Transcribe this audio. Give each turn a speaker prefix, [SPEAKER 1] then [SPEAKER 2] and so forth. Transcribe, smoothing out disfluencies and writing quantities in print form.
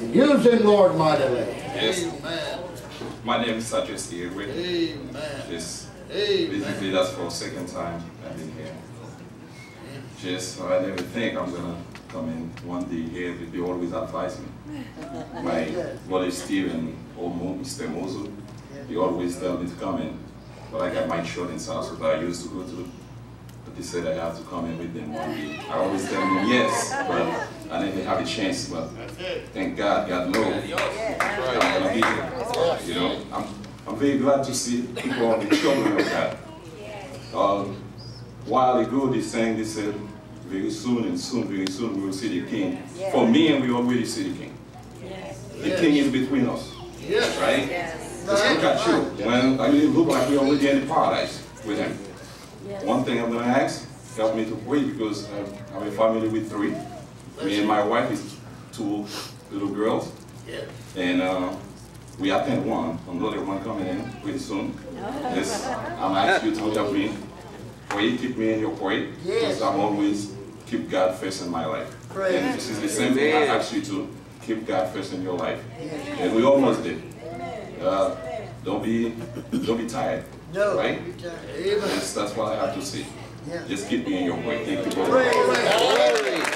[SPEAKER 1] Use him, Lord, mightily.
[SPEAKER 2] Yes.
[SPEAKER 1] Amen.
[SPEAKER 2] My name is Sergeant Steve.
[SPEAKER 1] Amen.
[SPEAKER 2] Just
[SPEAKER 1] Amen.
[SPEAKER 2] basically that's for the second time I've been here. Just I never think I'm gonna come in one day here. They always advise me. My brother Steve and old Mr. Mosul, they always tell me to come in. But I got my insurance house that I used to go to. But they said I have to come in with them one day. I always tell them yes, but I never have a chance. But thank God, God knows I'm gonna be here. You know, I'm very glad to see people on the children of God. A while ago, they said, very soon and very soon we will see the King. For me, and we already see the King. The King is between us, right? Just look at you. When I mean, look like we're already in the paradise with him. One thing I'm going to ask, help me to pray because I'm a family with 3. Me and my wife is 2 little girls. And we attend one, another one coming in pretty soon. Yes, I'm asking you to help me. Pray, keep me in your prayer. Because I'm always keep God first in my life. And this is the same thing I ask you to keep God first in your life. And we almost did. Don't be tired. Right? That's what I have to say. Just keep me in your way. Thank you, brother.